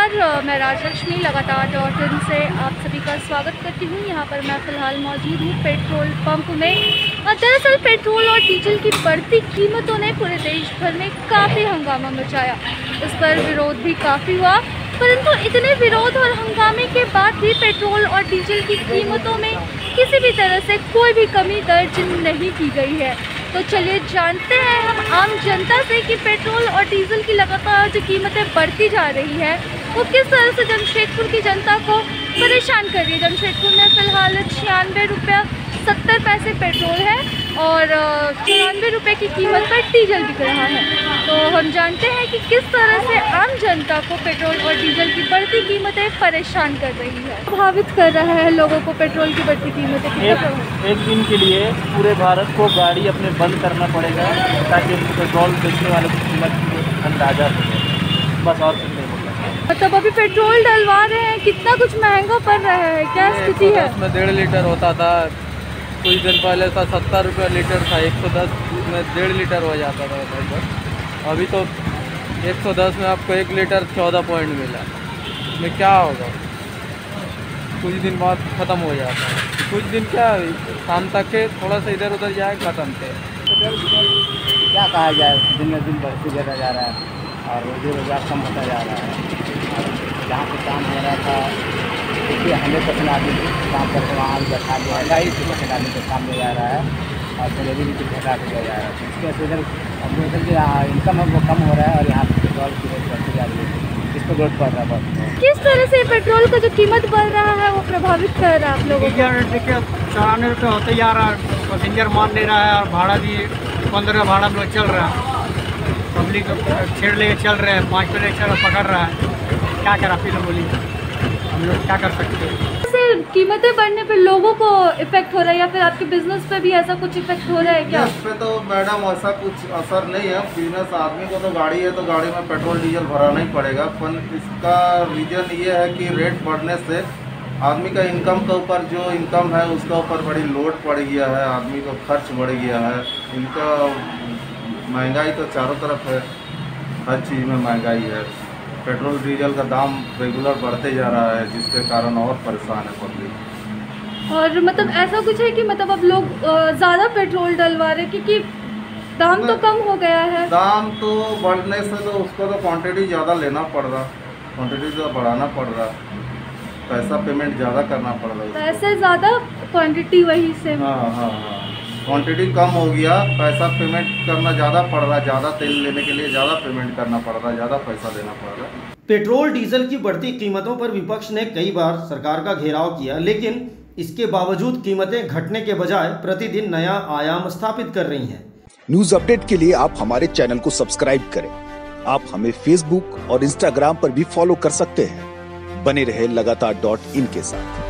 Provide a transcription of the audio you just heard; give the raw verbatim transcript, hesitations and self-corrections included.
नमस्कार, मैं राजलक्ष्मी लगातार डॉट इन से आप सभी का स्वागत करती हूँ। यहाँ पर मैं फ़िलहाल मौजूद हूँ पेट्रोल पंप में। दरअसल पेट्रोल और डीजल की बढ़ती कीमतों ने पूरे देश भर में काफ़ी हंगामा मचाया। इस पर विरोध भी काफ़ी हुआ, परंतु इतने विरोध और हंगामे के बाद भी पेट्रोल और डीजल की कीमतों में किसी भी तरह से कोई भी कमी दर्ज नहीं की गई है। तो चलिए जानते हैं हम आम जनता से कि पेट्रोल और डीजल की लगातार जो कीमतें बढ़ती जा रही है वो किस तरह से जमशेदपुर की जनता को परेशान कर रही है। जमशेदपुर में फ़िलहाल छियानवे रुपया सत्तर पैसे पेट्रोल है और चौरानवे रुपये की कीमत पर डीजल बिक रहा है। तो हम जानते हैं कि किस तरह से आम जनता को पेट्रोल और डीजल की बढ़ती कीमतें परेशान कर रही है, प्रभावित कर रहा है लोगों को पेट्रोल की बढ़ती कीमतें। एक, एक दिन के लिए पूरे भारत को गाड़ी अपने बंद करना पड़ेगा ताकि पेट्रोल बेचने वाले की कीमत अंदाजा हो जाए, बस और कुछ नहीं होगा। मतलब अभी पेट्रोल डलवा रहे हैं, कितना कुछ महंगा पड़ रहा है, क्या स्थिति है? उसमें डेढ़ लीटर होता था, कुछ दिन पहले था सत्तर रुपये लीटर था, एक सौ दस में डेढ़ लीटर हो जाता था लगभग। अभी तो एक सौ दस में आपको एक लीटर चौदह पॉइंट मिला। में क्या होगा, कुछ दिन बाद ख़त्म हो जाता है। कुछ दिन क्या शाम तक के थोड़ा सा इधर उधर जाए ख़त्म थे। क्या कहा जाए, दिन में दिन बढ़ते जाता जा रहा है और रोजी रोजगार कम होता जा रहा है। जहाँ पे काम हो रहा था देखिए हंड्रेड परसेंट आदमी काम करके वहाँ बैठा दिया है, ढाई परसेंट आदमी को काम दिया जा रहा है और सैलरी भी घटा के दिया जा रहा है। इसके वजह से अपने इधर की इनकम है वो कम हो रहा है और यहाँ पर पेट्रोल की रेट बढ़ती जा रही है, इस पर ग्रोथ पड़ रहा है बहुत। किस तरह से पेट्रोल का जो कीमत बढ़ रहा है वो प्रभावित कर रहा है आप लोगों को? देखिए चौरानवे रुपये होते जा रहा है, पैसेंजर मान नहीं रहा है और भाड़ा भी पंद्रह भाड़ा में चल रहा है। पब्लिक छेड़ ले चल रहे हैं, पाँच रुपये चल पकड़ रहा है। क्या करा फिर बोलिए, हम लोग क्या कर सकते हैं? कीमतें बढ़ने पे लोगों को इफेक्ट हो रहा है या फिर आपके बिजनेस पे भी ऐसा कुछ इफेक्ट हो रहा है क्या? इस पे तो मैडम ऐसा कुछ असर नहीं है। बिजनेस आदमी को तो गाड़ी है तो गाड़ी में पेट्रोल डीजल भराना ही पड़ेगा, पर इसका रीजन ये है कि रेट बढ़ने से आदमी का इनकम के ऊपर जो इनकम है उसका ऊपर बड़ी लोड पड़ गया है, आदमी को खर्च बढ़ गया है। इनका महंगाई तो चारों तरफ है, हर चीज़ में महंगाई है। पेट्रोल डीजल का दाम रेगुलर बढ़ते जा रहा है जिसके कारण और परेशान है पब्लिक। और मतलब ऐसा कुछ है कि मतलब अब लोग ज़्यादा पेट्रोल डलवा रहे क्योंकि दाम तो कम हो गया है? दाम तो बढ़ने से तो उसको तो क्वांटिटी ज़्यादा लेना पड़ रहा, क्वांटिटी तो बढ़ाना पड़ रहा, पैसा पेमेंट ज़्यादा करना पड़ रहा है। पैसे ज़्यादा क्वांटिटी वही से? हाँ हाँ हाँ, क्वांटिटी कम हो गया, पैसा पेमेंट करना ज़्यादा पड़ रहा है। ज़्यादा तेल लेने के लिए ज़्यादा पेमेंट करना पड़ रहा है, ज़्यादा पैसा देना पड़ रहा है। पेट्रोल डीजल की बढ़ती कीमतों पर विपक्ष ने कई बार सरकार का घेराव किया, लेकिन इसके बावजूद कीमतें घटने के बजाय प्रतिदिन नया आयाम स्थापित कर रही हैं। न्यूज अपडेट के लिए आप हमारे चैनल को सब्सक्राइब करें। आप हमें फेसबुक और इंस्टाग्राम पर भी फॉलो कर सकते हैं। बने रहे लगातार डॉट इन के साथ।